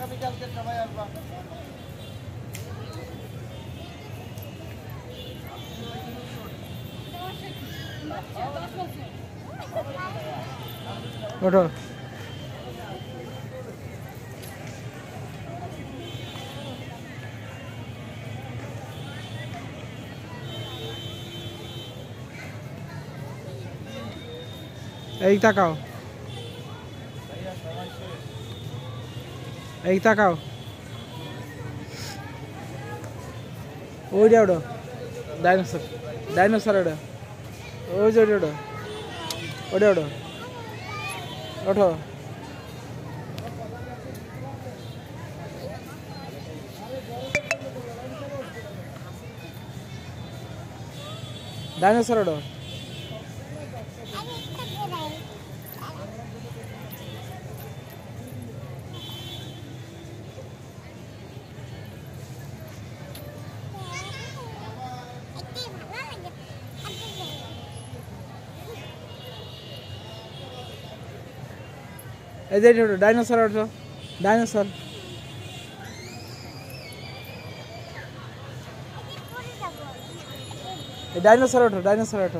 আগামীকালকে সবাই আসবা। ওঠো। এই তাকাও, এই তাকাও। ওইটা ওটা ডাইনোসর, ডাইনোসর ওটা, ওই যে ওটা ওটা ওটা ওঠো। ডাইনোসর ওটা। এই যে ওটা ডাইনোসর ওঠো, ডাইনোসর। ডাইনোসর ওঠো, ডাইনোসর ওঠো।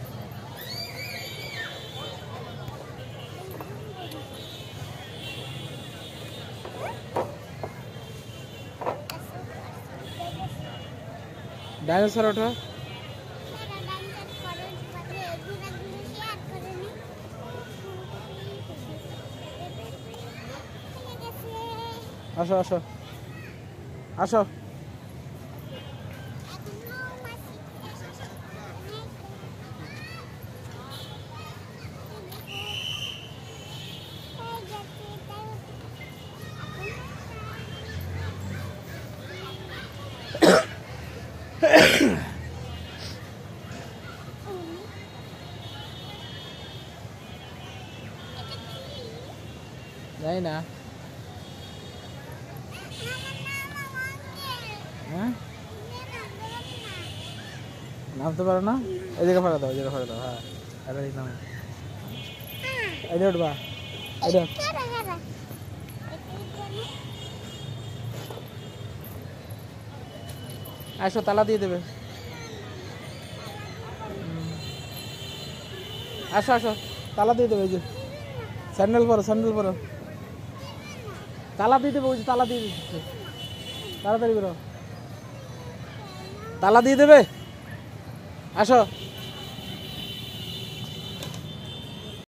ডাইনোসর ওঠো। আসো আসো আসো। যাই না। হ্যাঁ নামতে পারো না? এই জায়গা ফাঁকা দাও, এই জায়গা ফাঁকা দাও। হ্যাঁ এটা নাম, এটা উঠবা, এটা আসো, তালা দিয়ে দেবে। আসো আসো, তালা দিয়ে দেবে। ওই যে স্যান্ডেল পরো, স্যান্ডেল পরো। তালা দিয়ে দেবে, ওই যে তালা দিয়ে দিচ্ছে। তাড়াতাড়ি বেরো, তালা দিয়ে দেবে। আসো।